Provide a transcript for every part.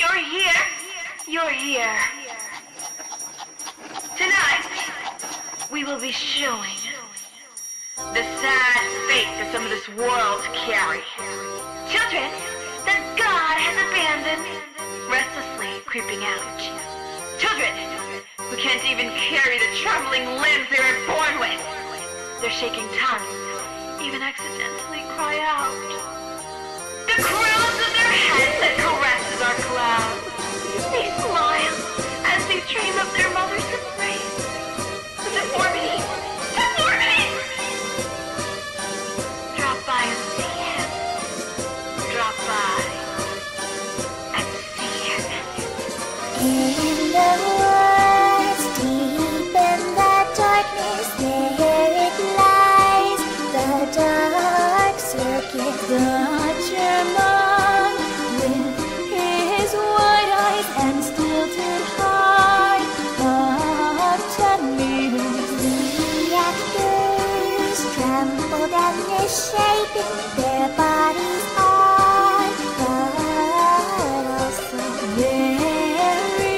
You're here. You're here. Tonight, we will be showing the sad fate that some of this world carry. Children that God has abandoned, restlessly creeping out. Children who can't even carry the trembling limbs they were born with. Their shaking tongues even accidentally cry out. The crowns of their heads that caresses our clouds. They smile as they dream of their mother's embrace. The deformity! Deformity! Drop by and see him. Drop by and see him. In the woods, deep in the darkness, there it lies. The dark circuit, the German, with his wide eyes and stilted heart of 10 meters. The actors trampled and misshapen, their bodies are, but also very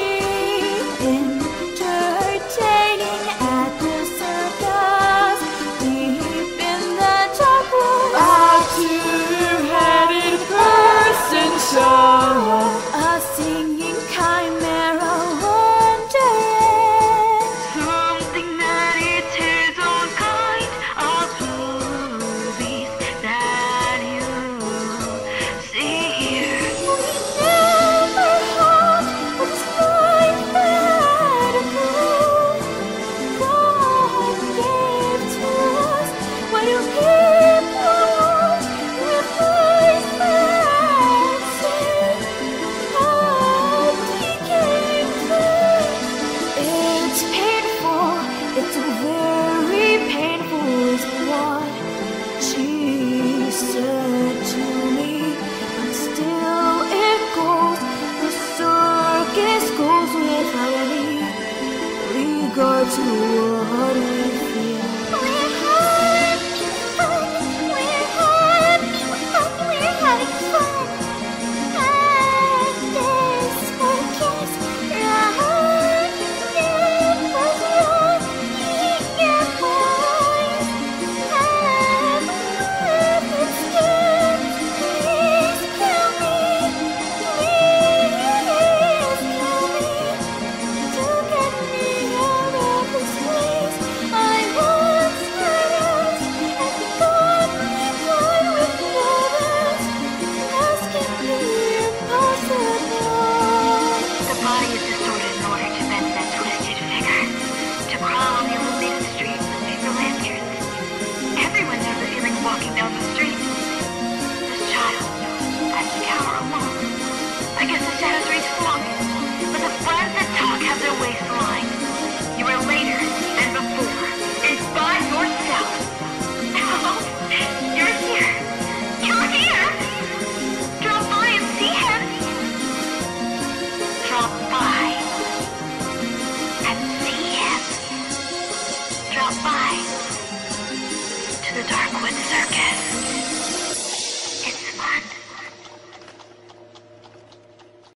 entertaining at the circus. Deep in the dark woods, A two-headed person show. a singing chimera wondering. Something that eats his own kind of movies that you see here. We never had what is like medical. God gave to us what do people want with voice that say, how he came through. It's painful, it's very painful is what she said to me, but still it goes, the circus goes without any regard to what we feel. We're having fun, we're having fun, we're having fun. At this circus, running was running and boys have weapons still. Please kill me, please kill me, to get me out of this place. I once had us and got me flying with brothers, asking me impossible. The body is distorted in order to bend that twisted figure, to crawl on the illuminated streets with paper lanterns. Everyone knows the feeling of walking down the street. This child has to cower alone. I guess the shadows reach longest, but the friends that talk have their waist lined. You are later and before, and by yourself. Oh, you're here. You're here. Drop by and see him. Drop by and see him. Drop by to the dark